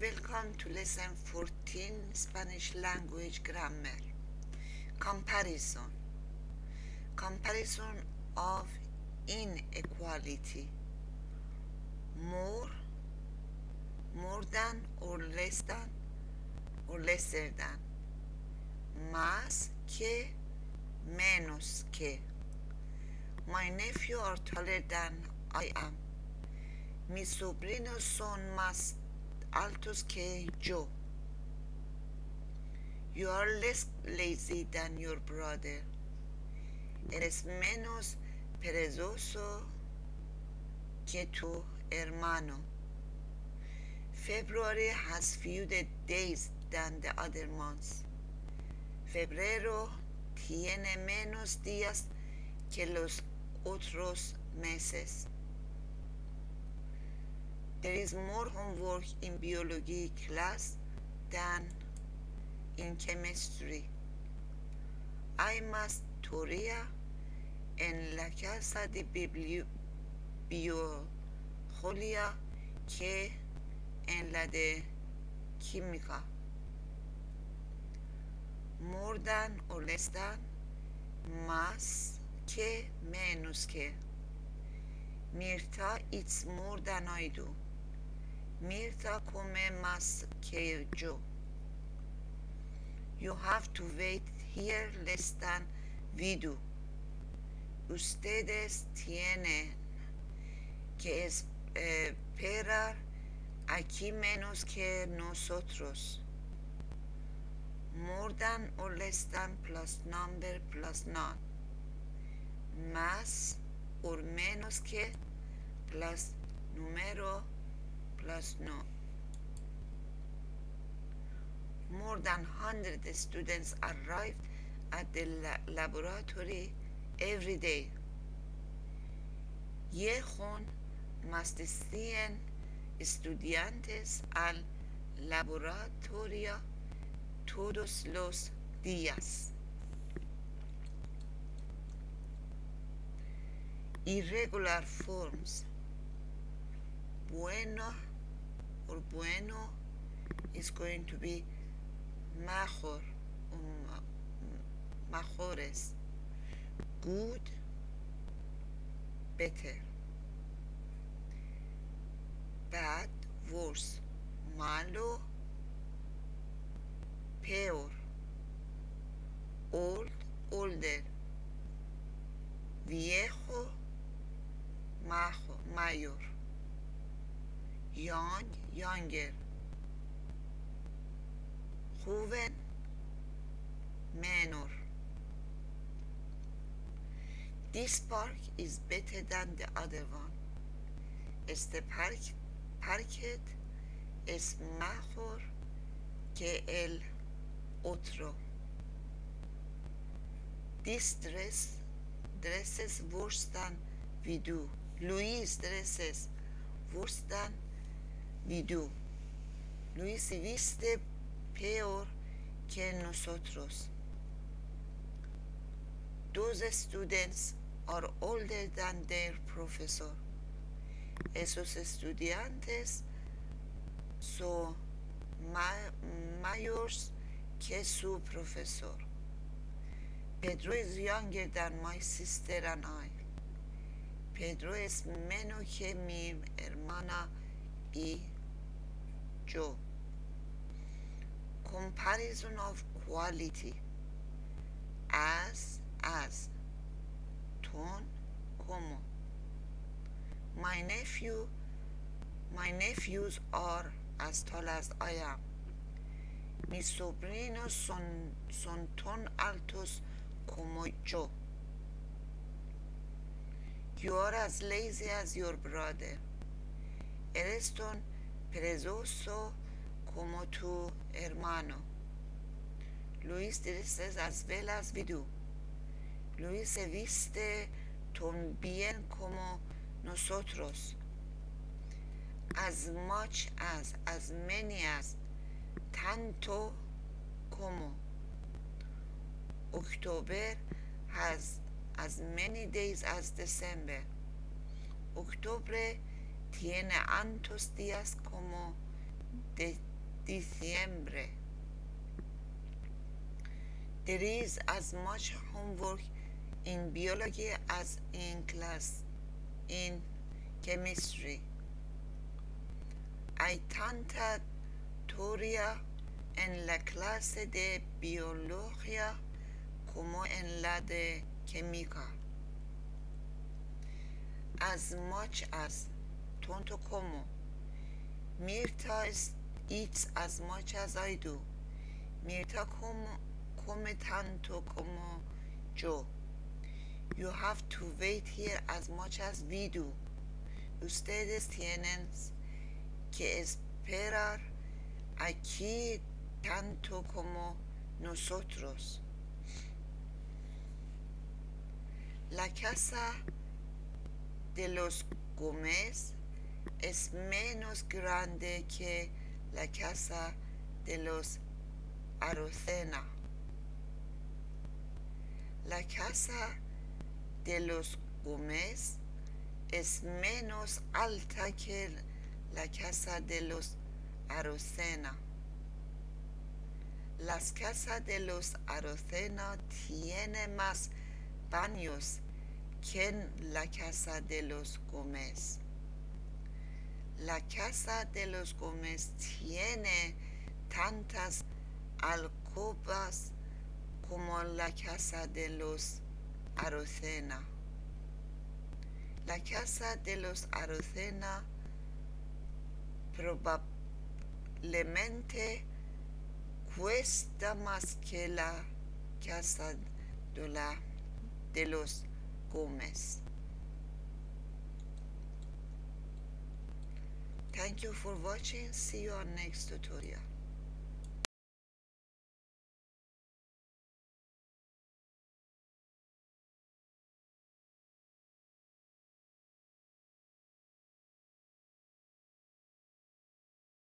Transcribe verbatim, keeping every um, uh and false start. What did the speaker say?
Welcome to lesson fourteen, Spanish language grammar. Comparison. Comparison of inequality. More, more than or less than or lesser than. Más que, menos que. My nephew are taller than I am. Mis sobrinos son más altos que yo. You are less lazy than your brother. Eres menos perezoso que tu hermano. February has fewer days than the other months. Febrero tiene menos días que los otros meses. There is more homework in biology class than in chemistry. Hay más teoría en la casa de biología que en la de química. More than or less than, más que, menos que. Mirta eats more than I do. Mirta come más que yo. You have to wait here less than we do. Ustedes tienen que esperar aquí menos que nosotros. More than or less than plus number plus none. Más or menos que plus número plus no. More than one hundred students arrive at the la- laboratory every day. Llegan más de cien estudiantes al laboratorio todos los días. Irregular forms. Bueno or bueno is going to be mejor or mejores. Good, better. Bad, worse. Malo, peor. Old, older. Viejo, majo, mayor. Young, younger. Joven, menor. This park is better than the other one. Este parque, parquet es mejor que el otro. This dress dresses worse than we do. Luis dresses worse than we do. Luis viste peor que nosotros. Those students are older than their professor. Esos estudiantes son ma- mayores que su profesor. Pedro is younger than my sister and I. Pedro es menos que mi hermana y yo. Comparison of quality. As, as. Ton, como. My nephew, my nephews are as tall as I am. Mis sobrinos son, son tan altos como yo. You are as lazy as your brother. Eres tan perezoso como tu hermano. Luis dresses as well as we do. Luis se viste tan bien como nosotros. As much as, as many as, tanto como. October has as many days as December. Octubre tiene tantos días como de diciembre. There is as much homework in biology as in class in chemistry. Hay tanta teoría en la clase de biología como en la de química. As much as, tanto como. Mirta eats as much as I do. Mirta come, come tanto como yo. You have to wait here as much as we do. Ustedes tienen que esperar aquí tanto como nosotros. La casa de los Gómez es menos grande que la casa de los Arocena. La casa de los Gómez es menos alta que la casa de los Arocena. Las casas de los Arocena tienen más baños que en la casa de los Gómez. La casa de los Gómez tiene tantas alcobas como la casa de los Arocena. La casa de los Arocena probablemente cuesta más que la casa de, la, de los Gómez. Thank you for watching. See you on next tutorial.